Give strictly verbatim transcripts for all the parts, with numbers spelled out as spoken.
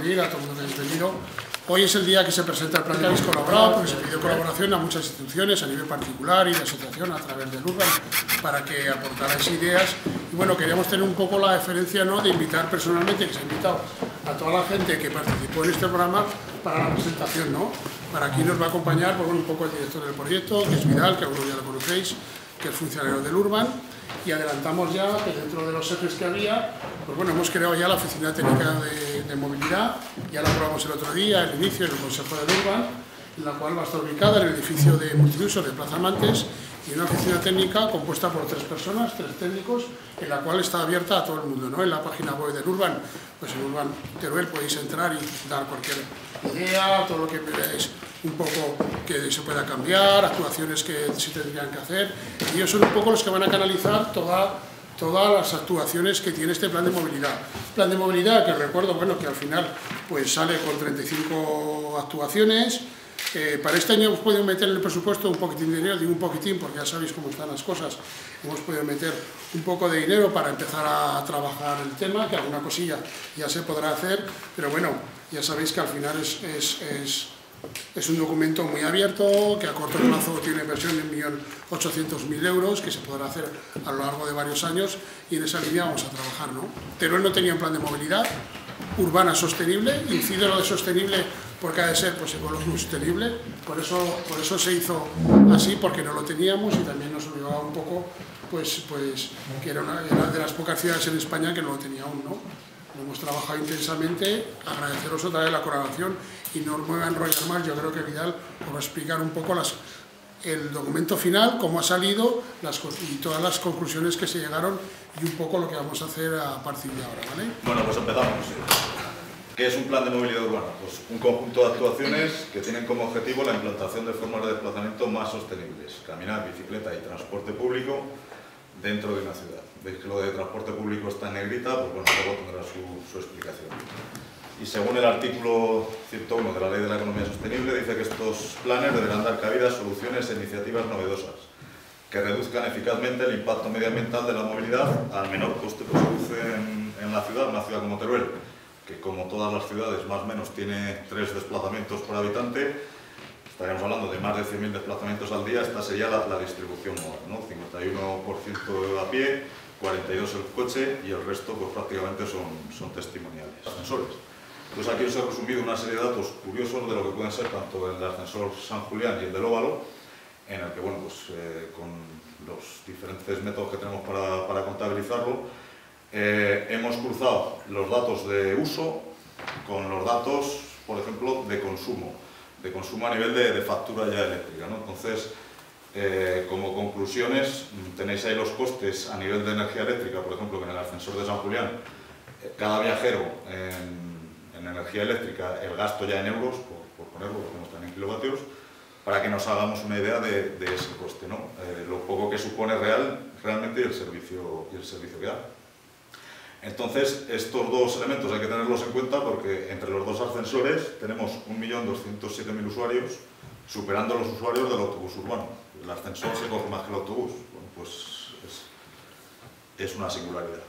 venir, a todo el mundo que habéis venido. Hoy es el día que se presenta el plan que habéis colaborado, porque se pidió colaboración a muchas instituciones a nivel particular y de asociación a través del Urban para que aportarais ideas. Y bueno, queríamos tener un poco la deferencia, ¿no?, de invitar personalmente, que se ha invitado a toda la gente que participó en este programa para la presentación, ¿no? Para aquí nos va a acompañar, pues, bueno, un poco el director del proyecto, que es Vidal, que algunos ya lo conocéis, que es funcionario del Urban. Y adelantamos ya que dentro de los ejes que había, pues bueno, hemos creado ya la Oficina Técnica de, de Movilidad, ya la aprobamos el otro día, el inicio del Consejo del Urban, en la cual va a estar ubicada en el edificio de multiusos de Plaza Amantes, y una oficina técnica compuesta por tres personas, tres técnicos, en la cual está abierta a todo el mundo, ¿no? En la página web del Urban, pues en Urban Teruel podéis entrar y dar cualquier idea, todo lo que veáis un poco que se pueda cambiar, actuaciones que se tendrían que hacer, y ellos son un poco los que van a canalizar toda, todas las actuaciones que tiene este plan de movilidad. Plan de movilidad que recuerdo, bueno, que al final pues sale con treinta y cinco actuaciones. Eh, para este año hemos podido meter en el presupuesto un poquitín de dinero, digo un poquitín porque ya sabéis cómo están las cosas, hemos podido meter un poco de dinero para empezar a trabajar el tema, que alguna cosilla ya se podrá hacer, pero bueno, ya sabéis que al final es, es, es, es un documento muy abierto, que a corto plazo tiene inversión de un millón ochocientos mil euros, que se podrá hacer a lo largo de varios años, y en esa línea vamos a trabajar, ¿no? Teruel no tenía un plan de movilidad urbana sostenible, incide lo de sostenible porque ha de ser, pues, ecológico sostenible, por eso, por eso se hizo así, porque no lo teníamos y también nos obligaba un poco, pues, pues que era una, era de las pocas ciudades en España que no lo tenía aún, ¿no? Lo hemos trabajado intensamente, agradeceros otra vez la colaboración y no me voy a enrollar más, yo creo que Vidal os va a explicar un poco las, el documento final, cómo ha salido las, y todas las conclusiones que se llegaron y un poco lo que vamos a hacer a partir de ahora, ¿vale? Bueno, pues empezamos. ¿Qué es un plan de movilidad urbana? Pues un conjunto de actuaciones que tienen como objetivo la implantación de formas de desplazamiento más sostenibles, caminar, bicicleta y transporte público dentro de una ciudad. Veis que lo de transporte público está en negrita, pues bueno, luego tendrá su, su explicación. Y según el artículo ciento uno de la Ley de la Economía Sostenible, dice que estos planes deberán dar cabida a soluciones e iniciativas novedosas que reduzcan eficazmente el impacto medioambiental de la movilidad al menor coste que se produce en, en la ciudad, una ciudad como Teruel, que como todas las ciudades más o menos tiene tres desplazamientos por habitante. Estaríamos hablando de más de cien mil desplazamientos al día. Esta sería la, la distribución moral, ¿no? cincuenta y uno por ciento a pie, cuarenta y dos por ciento el coche y el resto pues prácticamente son, son testimoniales. Ascensores. Pues aquí os he resumido una serie de datos curiosos de lo que pueden ser tanto el ascensor San Julián y el del Óvalo, en el que, bueno, pues eh, con los diferentes métodos que tenemos para, para contabilizarlo, eh, hemos cruzado los datos de uso con los datos, por ejemplo, de consumo, de consumo a nivel de, de factura ya eléctrica, ¿no? Entonces, eh, como conclusiones, tenéis ahí los costes a nivel de energía eléctrica, por ejemplo, que en el ascensor de San Julián, eh, cada viajero en, en energía eléctrica, el gasto ya en euros, por, por ponerlo, porque no están en kilovatios, para que nos hagamos una idea de, de ese coste, ¿no? Eh, lo poco que supone real, realmente y el servicio, y el servicio que da. Entonces, estos dos elementos hay que tenerlos en cuenta porque entre los dos ascensores tenemos un millón doscientos siete mil usuarios, superando los usuarios del autobús urbano. El ascensor se coge más que el autobús. Bueno, pues es, es una singularidad.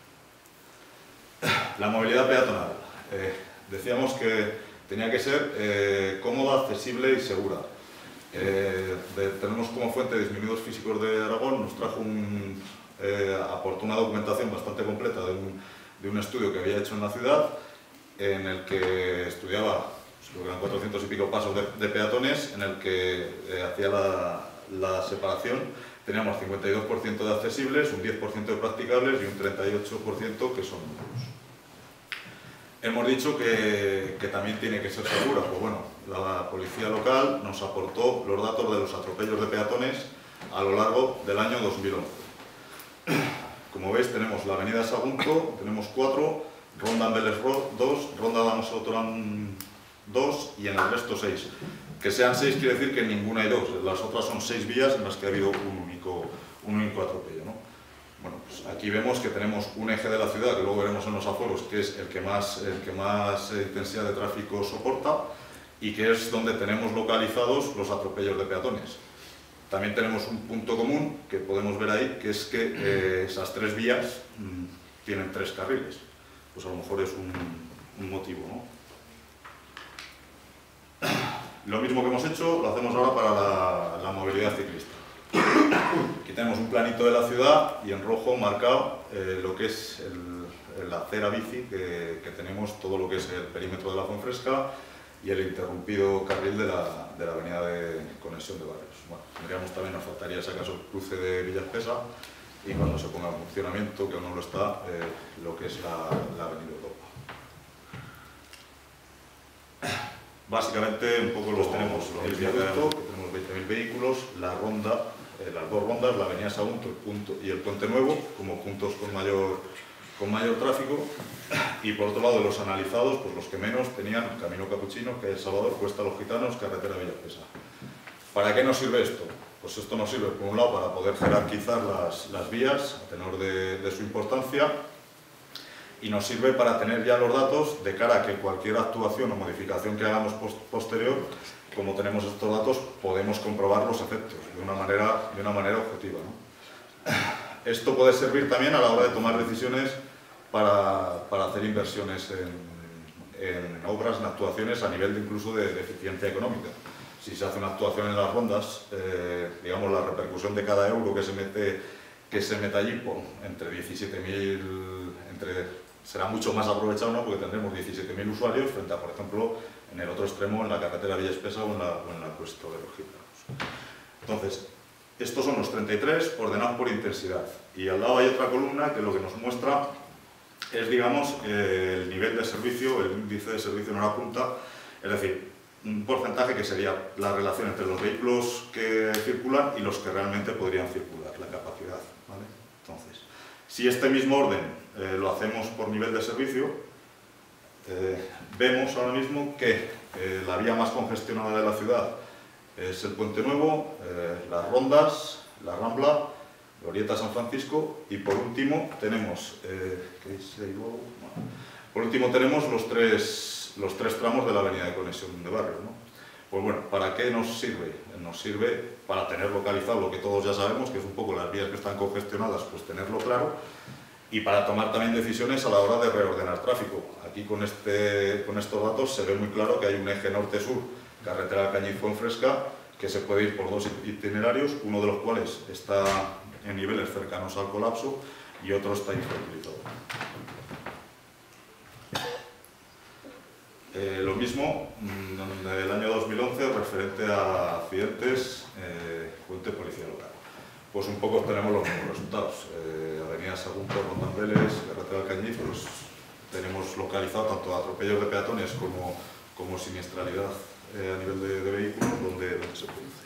La movilidad peatonal. Eh, decíamos que tenía que ser eh, cómoda, accesible y segura. Eh, de, tenemos como fuente Disminuidos Físicos de Aragón, nos trajo un, eh, aportó una documentación bastante completa de un, de un estudio que había hecho en la ciudad, en el que estudiaba, pues, creo que eran cuatrocientos y pico pasos de, de peatones, en el que eh, hacía la, la separación. Teníamos cincuenta y dos por ciento de accesibles, un diez por ciento de practicables y un treinta y ocho por ciento que son nulos. Hemos dicho que, que también tiene que ser segura. Pues bueno, la policía local nos aportó los datos de los atropellos de peatones a lo largo del año dos mil once. Como veis, tenemos la avenida Sagunto, tenemos cuatro, Ronda Ambeles dos, Ronda Damaso Torán dos y en el resto seis. Que sean seis quiere decir que en ninguna hay dos, las otras son seis vías en las que ha habido un único, un único atropello, ¿no? Bueno, pues aquí vemos que tenemos un eje de la ciudad, que luego veremos en los aforos, que es el que más, el que más intensidad de tráfico soporta y que es donde tenemos localizados los atropellos de peatones. También tenemos un punto común que podemos ver ahí, que es que eh, esas tres vías mmm, tienen tres carriles. Pues a lo mejor es un, un motivo, ¿no? Lo mismo que hemos hecho, lo hacemos ahora para la, la movilidad ciclista. Aquí tenemos un planito de la ciudad y en rojo marcado eh, lo que es el, la acera bici, que, que tenemos todo lo que es el perímetro de la Fuenfresca y el interrumpido carril de la, de la avenida de conexión de barrios. Bueno, tendríamos también, nos faltaría si acaso el cruce de Villa Espesa y cuando se ponga en funcionamiento, que aún no lo está, eh, lo que es la, la avenida Europa. Básicamente un poco los tenemos, el viaducto, que tenemos veinte mil vehículos, la ronda, eh, las dos rondas, la avenida Sagunto el punto, y el Puente Nuevo, como puntos con mayor, con mayor tráfico, y por otro lado de los analizados, pues los que menos tenían Camino Capuchino, que es El Salvador, Cuesta Los Gitanos, Carretera Villa Espesa. ¿Para qué nos sirve esto? Pues esto nos sirve, por un lado, para poder jerarquizar las, las vías, a tenor de, de su importancia, y nos sirve para tener ya los datos de cara a que cualquier actuación o modificación que hagamos post posterior, como tenemos estos datos, podemos comprobar los efectos de una manera, de una manera objetiva, ¿no? Esto puede servir también a la hora de tomar decisiones para, para hacer inversiones en, en obras, en actuaciones a nivel de incluso de, de eficiencia económica. Si se hace una actuación en las rondas, eh, digamos la repercusión de cada euro que se mete, que se mete allí, pues, entre diecisiete mil, entre será mucho más aprovechado, ¿no? Porque tendremos diecisiete mil usuarios frente a, por ejemplo, en el otro extremo, en la carretera Villa Espesa o en la, o en la Cuesta de los Gitanos. Entonces, estos son los treinta y tres ordenados por intensidad. Y al lado hay otra columna que lo que nos muestra es, digamos, eh, el nivel de servicio, el índice de servicio en hora punta, es decir, un porcentaje que sería la relación entre los vehículos que circulan y los que realmente podrían circular, la capacidad, ¿vale? Entonces, si este mismo orden Eh, lo hacemos por nivel de servicio, eh, vemos ahora mismo que eh, la vía más congestionada de la ciudad es el Puente Nuevo, eh, las Rondas, la Rambla, Glorieta San Francisco y por último tenemos, eh, ¿qué dice ahí luego? Bueno, por último tenemos los tres, los tres tramos de la avenida de conexión de barrios, ¿no? Pues bueno, ¿para qué nos sirve? Nos sirve para tener localizado lo que todos ya sabemos, que es un poco las vías que están congestionadas, pues tenerlo claro, y para tomar también decisiones a la hora de reordenar tráfico. Aquí con, este, con estos datos se ve muy claro que hay un eje norte-sur, carretera Alcañiz Fuenfresca, que se puede ir por dos itinerarios, uno de los cuales está en niveles cercanos al colapso y otro está infrautilizado. Eh, lo mismo en el año dos mil once referente a accidentes, eh, fuente policía local. Pues un poco tenemos los mismos resultados. Eh, Avenida Sagunto, Rondandeles, carretera Alcañiz, pues tenemos localizado tanto atropellos de peatones como, como siniestralidad eh, a nivel de, de vehículos donde, donde se produce.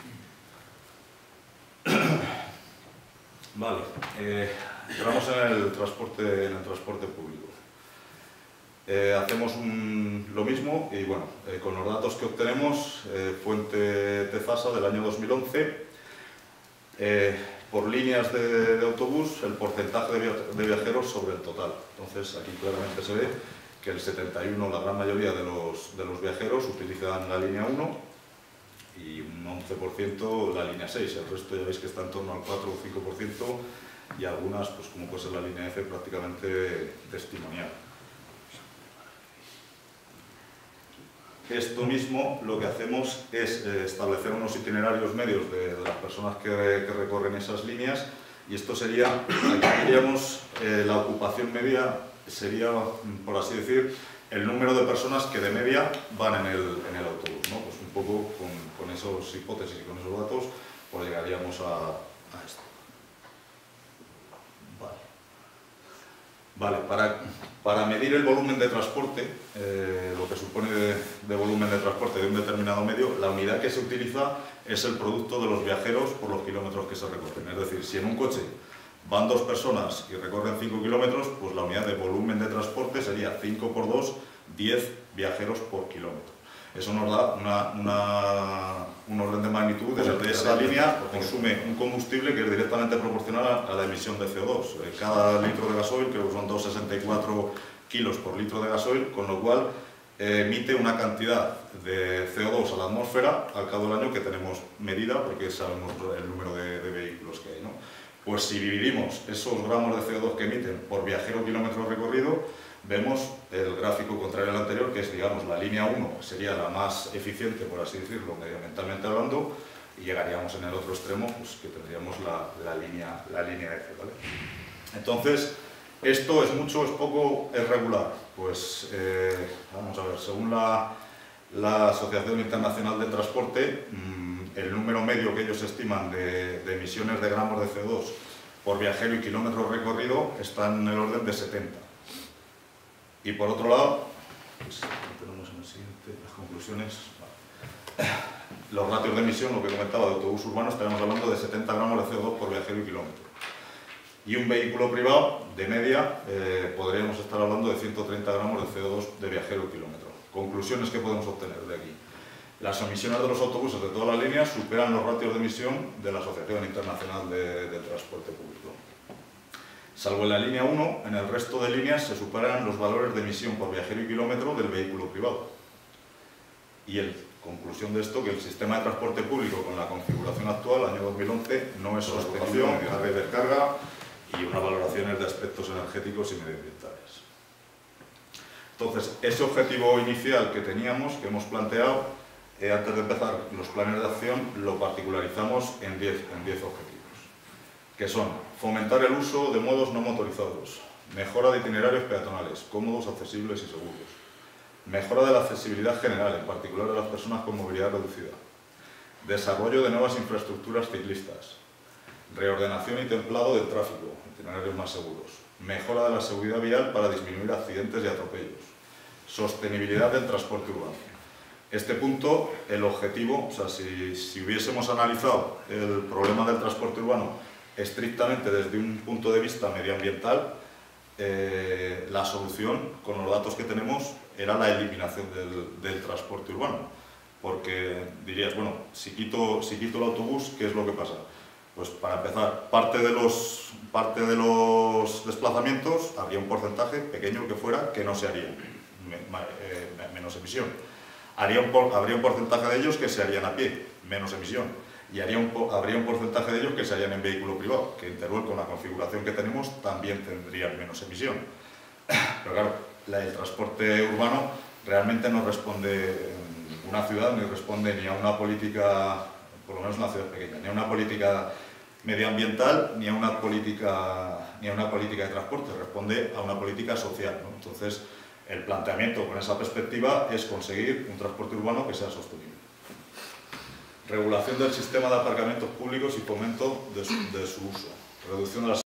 Vale, eh, entramos en el transporte, en el transporte público. Eh, hacemos un, lo mismo y bueno, eh, con los datos que obtenemos, eh, fuente Tefasa del año dos mil once, eh, por líneas de, de autobús, el porcentaje de, via de viajeros sobre el total. Entonces aquí claramente se ve que el setenta y uno por ciento, la gran mayoría de los, de los viajeros utilizan la línea uno y un once por ciento la línea seis, el resto ya veis que está en torno al cuatro o cinco por ciento y algunas, pues como puede ser la línea F, prácticamente testimonial. Esto mismo lo que hacemos es eh, establecer unos itinerarios medios de, de las personas que, que recorren esas líneas y esto sería, aquí diríamos, eh, la ocupación media sería, por así decir, el número de personas que de media van en el, en el autobús, ¿no? Pues un poco con, con esas hipótesis y con esos datos pues llegaríamos a, a esto. Vale, para, para medir el volumen de transporte, eh, lo que supone de, de volumen de transporte de un determinado medio, la unidad que se utiliza es el producto de los viajeros por los kilómetros que se recorren. Es decir, si en un coche van dos personas y recorren cinco kilómetros, pues la unidad de volumen de transporte sería cinco por dos, diez viajeros por kilómetro. Eso nos da una, una, un orden de magnitud en el que esa línea consume un combustible que es directamente proporcional a, a la emisión de C O dos. Cada litro de gasoil, creo que son dos coma sesenta y cuatro kilos por litro de gasoil, con lo cual eh, emite una cantidad de C O dos a la atmósfera al cabo del año que tenemos medida, porque sabemos el número de, de vehículos que hay, ¿no? Pues si dividimos esos gramos de C O dos que emiten por viajero kilómetro recorrido, vemos el gráfico contrario al anterior, que es, digamos, la línea uno sería la más eficiente, por así decirlo, medioambientalmente hablando, y llegaríamos en el otro extremo, pues que tendríamos la, la, línea, la línea F, ¿vale? Entonces, ¿esto es mucho, es poco, es regular? Pues, eh, vamos a ver, según la, la Asociación Internacional de Transporte, mmm, el número medio que ellos estiman de, de emisiones de gramos de C O dos por viajero y kilómetro recorrido está en el orden de setenta. Y por otro lado, pues, tenemos en el siguiente las conclusiones. Vale. Los ratios de emisión, lo que comentaba de autobús urbano, estaremos hablando de setenta gramos de C O dos por viajero y kilómetro. Y un vehículo privado, de media, eh, podríamos estar hablando de ciento treinta gramos de C O dos de viajero y kilómetro. Conclusiones que podemos obtener de aquí. Las emisiones de los autobuses de todas las líneas superan los ratios de emisión de la Asociación Internacional de, de Transporte Público. Salvo en la línea uno, en el resto de líneas se superan los valores de emisión por viajero y kilómetro del vehículo privado. Y en conclusión de esto, que el sistema de transporte público con la configuración actual, año dos mil once, no es sostenible, carga y descarga y unas valoraciones de aspectos energéticos y medioambientales. Entonces, ese objetivo inicial que teníamos, que hemos planteado, eh, antes de empezar los planes de acción, lo particularizamos en diez objetivos, que son fomentar el uso de modos no motorizados, mejora de itinerarios peatonales, cómodos, accesibles y seguros, mejora de la accesibilidad general, en particular de las personas con movilidad reducida, desarrollo de nuevas infraestructuras ciclistas, reordenación y templado del tráfico, itinerarios más seguros, mejora de la seguridad vial para disminuir accidentes y atropellos, sostenibilidad del transporte urbano. Este punto, el objetivo, o sea, si, si hubiésemos analizado el problema del transporte urbano estrictamente desde un punto de vista medioambiental, eh, la solución, con los datos que tenemos, era la eliminación del, del transporte urbano. Porque dirías, bueno, si quito, si quito el autobús, ¿qué es lo que pasa? Pues para empezar, parte de los, parte de los desplazamientos, habría un porcentaje, pequeño que fuera, que no se haría, me, eh, menos emisión. Haría un, habría un porcentaje de ellos que se harían a pie, menos emisión. Y haría un, habría un porcentaje de ellos que se harían en vehículo privado, que en Teruel, con la configuración que tenemos, también tendrían menos emisión. Pero claro, la, el transporte urbano realmente no responde, una ciudad ni responde ni a una política, por lo menos una ciudad pequeña, ni a una política medioambiental, ni a una política, ni a una política de transporte, responde a una política social, ¿no? Entonces, el planteamiento con esa perspectiva es conseguir un transporte urbano que sea sostenible. Regulación del sistema de aparcamientos públicos y fomento de su, de su uso. Reducción de las